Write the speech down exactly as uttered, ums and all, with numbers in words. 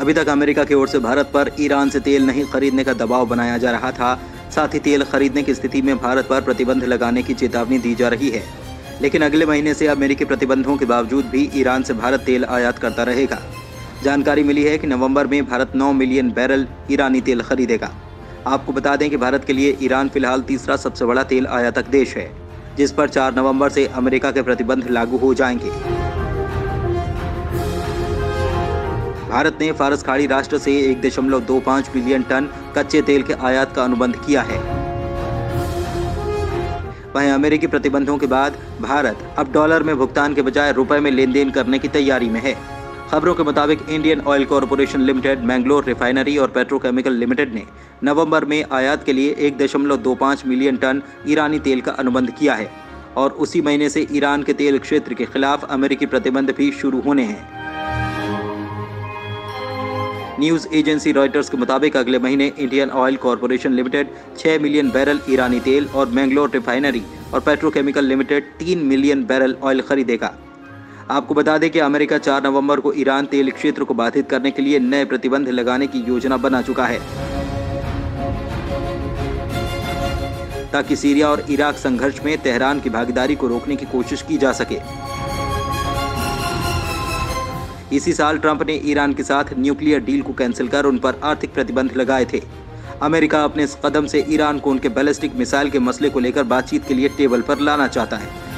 अभी तक अमेरिका की ओर से भारत पर ईरान से तेल नहीं खरीदने का दबाव बनाया जा रहा था। साथ ही तेल खरीदने की स्थिति में भारत पर प्रतिबंध लगाने की चेतावनी दी जा रही है। लेकिन अगले महीने से अमेरिकी प्रतिबंधों के बावजूद भी ईरान से भारत तेल आयात करता रहेगा। जानकारी मिली है कि नवंबर में भारत नौ मिलियन बैरल ईरानी तेल खरीदेगा। आपको बता दें कि भारत के लिए ईरान फिलहाल तीसरा सबसे बड़ा तेल आयातक देश है, जिस पर चार नवंबर से अमेरिका के प्रतिबंध लागू हो जाएंगे। भारत ने फारस खाड़ी राष्ट्र से एक दशमलव दो पाँच मिलियन टन कच्चे तेल के आयात का अनुबंध किया है। वहीं अमेरिकी प्रतिबंधों के बाद भारत अब डॉलर में भुगतान के बजाय रुपए में लेन देन करने की तैयारी में है। खबरों के मुताबिक Indian Oil Corporation Limited, Mangalore refinery और पेट्रोकेमिकल लिमिटेड ने नवंबर में आयात के लिए एक दशमलव दो पाँच मिलियन टन ईरानी तेल का अनुबंध किया है और उसी महीने से ईरान के तेल क्षेत्र के खिलाफ अमेरिकी प्रतिबंध भी शुरू होने हैं। न्यूज एजेंसी रॉयटर्स के मुताबिक अगले महीने इंडियन ऑयल कॉरपोरेशन लिमिटेड छह मिलियन बैरल ईरानी तेल और मैंगलोर रिफाइनरी और पेट्रोकेमिकल लिमिटेड तीन मिलियन बैरल ऑयल खरीदेगा। आपको बता दें कि अमेरिका चार नवंबर को ईरान तेल क्षेत्र को बाधित करने के लिए नए प्रतिबंध लगाने की योजना बना चुका है, ताकि सीरिया और इराक संघर्ष में तेहरान की भागीदारी को रोकने की कोशिश की जा सके। इसी साल ट्रंप ने ईरान के साथ न्यूक्लियर डील को कैंसिल कर उन पर आर्थिक प्रतिबंध लगाए थे। अमेरिका अपने इस कदम से ईरान को उनके बैलिस्टिक मिसाइल के मसले को लेकर बातचीत के लिए टेबल पर लाना चाहता है।